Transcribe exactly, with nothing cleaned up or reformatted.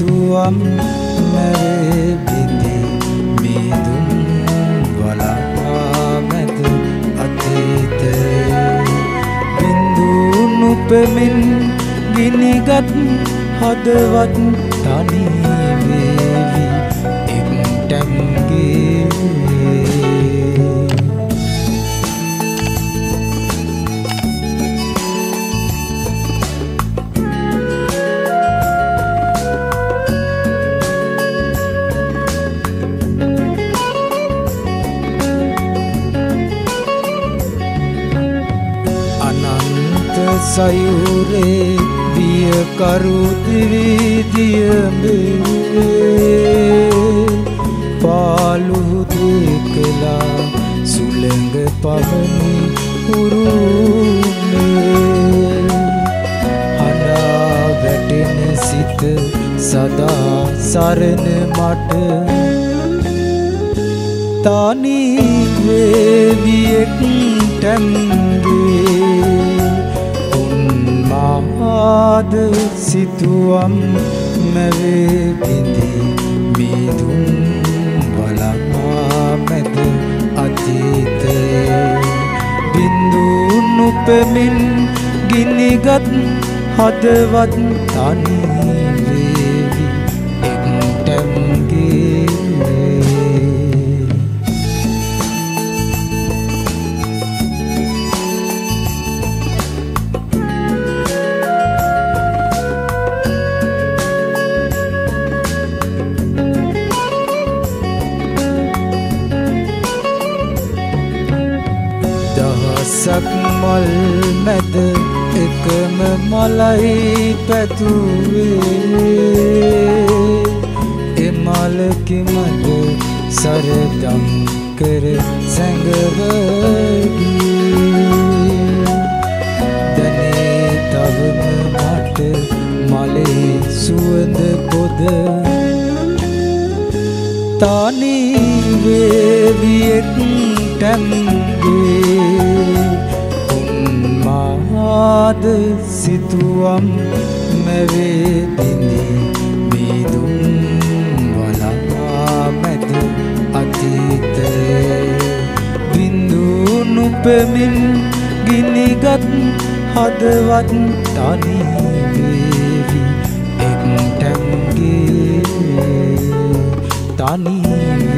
සිතුවම් මැවේ බිඳි මීදුම් වලා මැද අතීතය බිඳුනු පෙමින් ගිනිගත් හදවත් තනි වේවි එක්ටැම්ගේ සයුරේ දියකරු දිවිදියඹේ පාළු දෙකලා සුළඟ පවනි උරුමේ හඬා වැටෙන සිත සදා සරණ මට තනි වේවි එක්ටැම්ගේ ආද සිතුවම් මැවේ බිඳි මීදුම් වලා මැද අතීතය බිඳුනු පෙමින් ගිනිගත් හදවත් තනි වේවි එක්ටැම්ගේ දහසක් මල් මැද එකම මලයි පැතුවේ එමල කිමද සරදම් කර සැඟවගී දනේ තවම මට මලේ සුවඳ පොද තනි වේවි එක්ටැම්ගේ උන්මාද සිතුවම් මැවේ බිඳි මීදුම් වලා මැද අතීතය බිඳුනු පෙමින් ගිනිගත් හදවත් තනි වේවි එක්ටැම්ගේ තනි